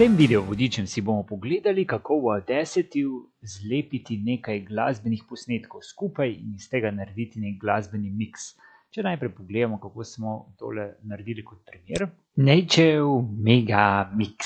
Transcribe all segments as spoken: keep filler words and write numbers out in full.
tem videovodičem si bomo pogledali, kako v Audacityju zlepiti nekaj glasbenih posnetkov skupaj in iz tega narediti nek glasbeni miks. Če najprej pogledamo, kako smo tole naredili kot primer. Nature Mega Mix.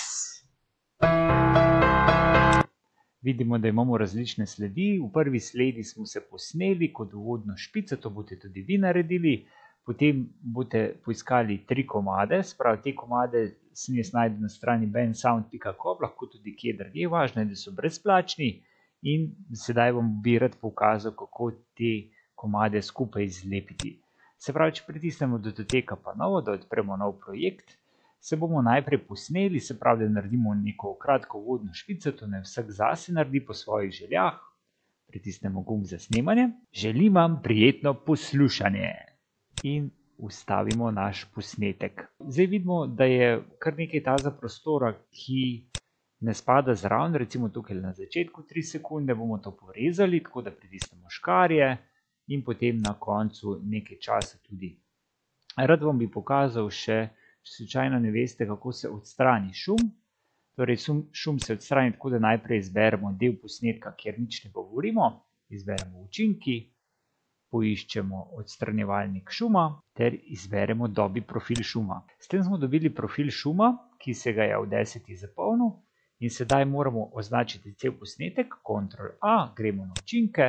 Vidimo, da imamo različne sledi. V prvi sledi smo se posneli kot uvodno špico, to boste tudi vi naredili. Potem boste poiskali tri komade, sprav te komade sem jaz najdel na strani bandsound pika com, lahko tudi kje drugje, važno je, da so brezplačni. In sedaj vam bi rad pokazal, kako te komade skupaj zlepiti. Se pravi, če pritisnemo datoteka pa novo, da odpremo nov projekt, se bomo najprej posneli, se pravi, da naredimo neko kratko uvodno špico, to naj vsak zase naredi po svojih željah. Pritisnemo gumb za snemanje. Želim vam prijetno poslušanje. In vstavimo naš posnetek. Zdaj vidimo, da je kar nekaj taza prostora, ki ne spada zraven, recimo tukaj na začetku tri sekunde, bomo to porezali, tako da pritisnemo škarje in potem na koncu nekaj časa tudi. Rad vam bi pokazal še, če slučajno ne veste, kako se odstrani šum. Torej šum se odstrani tako, da najprej izberemo del posnetka, kjer nič ne govorimo, izberemo učinki, poiščemo odstranjevalnik šuma ter izberemo dobi profil šuma. S tem smo dobili profil šuma, ki se ga je Audacity zapolnil in sedaj moramo označiti cel posnetek, kontrol A, gremo na učinke,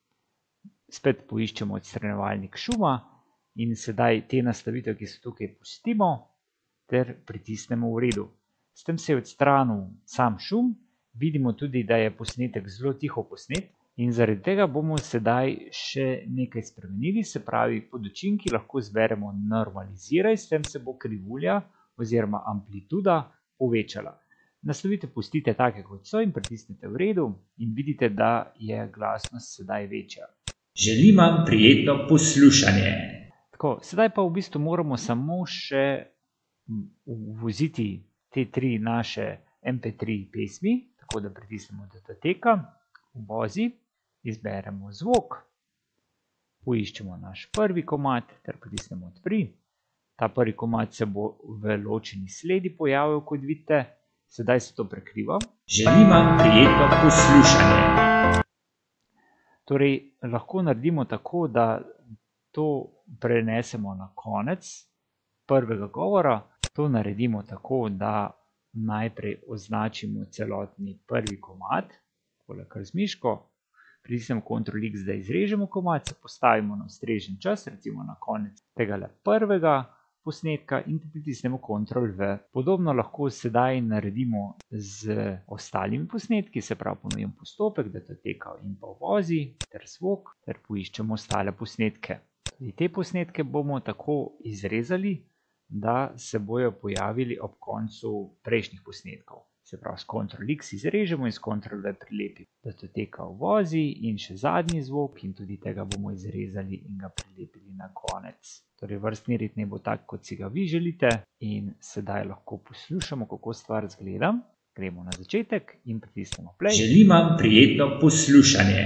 spet poiščemo odstranjevalnik šuma in sedaj te nastavitve, ki so tukaj, pustimo ter pritisnemo v redu. S tem se je odstranil sam šum, vidimo tudi, da je posnetek zelo tiho posnet. In zaradi tega bomo sedaj še nekaj spremenili, se pravi, pod učinki lahko zberemo normaliziraj, s tem se bo krivulja oziroma amplituda povečala. Nastavite pustite take kot so in pritisnite v redu in vidite, da je glasnost sedaj večja. Želim vam prijetno poslušanje. Tako, sedaj pa v bistvu moramo samo še uvoziti te tri naše em pe tri pesmi, tako da pritisnemo datoteka, uvozi. Izberemo zvok, poiščemo naš prvi komad ter pritisnemo odpri. Ta prvi komad se bo v ločeni sledi pojavil, kot vidite. Sedaj se to prekriva. Želim vam prijetno poslušanje. Torej, lahko naredimo tako, da to prenesemo na konec prvega govora. To naredimo tako, da najprej označimo celotni prvi komad, takole kar z miško. Pritisnemo kontrol iks, da izrežemo komad, se postavimo na ustrezen čas, recimo na konec tegale prvega posnetka in pritisnemo kontrol V. Podobno lahko sedaj naredimo z ostalimi posnetki, se pravi ponovim postopek, datoteka in pa uvozi ter zvok ter poiščemo ostale posnetke. Tudi te posnetke bomo tako izrezali, da se bojo pojavili ob koncu prejšnjih posnetkov. Se pravi, s kontrol iks izrežemo in s kontrol V prilepimo. Datoteka uvozi in še zadnji zvok in tudi tega bomo izrezali in ga prilepili na konec. Torej, vrstni red naj bo tak, kot si ga vi želite in sedaj lahko poslušamo, kako stvar izgleda. Gremo na začetek in pritisnemo play. Želim vam prijetno poslušanje.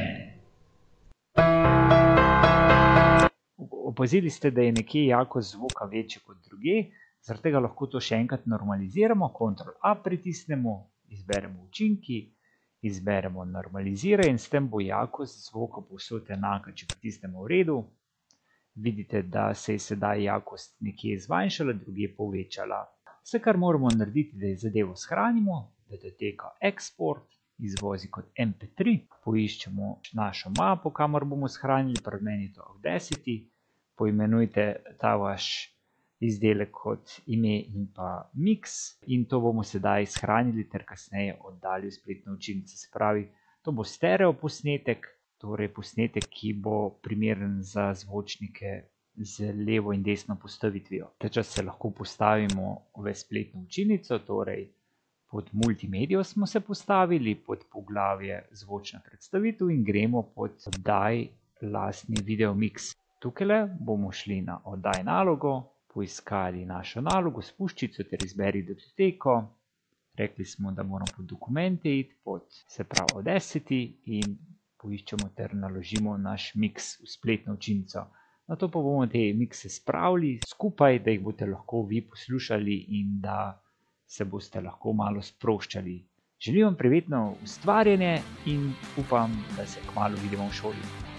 Opazili ste, da je nekje jakost zvoka večja kot drugje. Zaradi tega lahko to še enkrat normaliziramo, kontrol A pritisnemo, izberemo učinki, izberemo normaliziraj in s tem bo jakost zvoka povsod enaka. Če pritisnemo v redu, vidite, da se je sedaj jakost nekje zmanjšala, drugje povečala. Vse, kar moramo narediti, da je zadevo shranimo, datoteka export, izvozi kot em pe tri, poiščemo našo mapo, kamor bomo shranili, pri meni je to Audacity, poimenujte ta vaš izdelek kot ime in pa miks in to bomo sedaj shranili ter kasneje oddali v spletno učilnico. Se pravi, to bo stereo posnetek, torej posnetek, ki bo primeren za zvočnike z levo in desno postavitvijo. Ta čas se lahko postavimo v spletno učilnico, torej pod multimedijo smo se postavili, pod poglavje zvočna predstavitev in gremo pod oddaj lastni video miks. Tukajle bomo šli na oddaj nalogo, poiskali našo nalogo s puščico ter izberi datoteko. Rekli smo, da moramo pod dokumente iti, pod se pravi Audacity in poiščemo ter naložimo naš miks v spletno učilnico. Nato pa bomo te mikse spravili skupaj, da jih boste lahko vi poslušali in da se boste lahko malo sproščali. Želim vam prijetno ustvarjanje in upam, da se kmalu vidimo v šoli.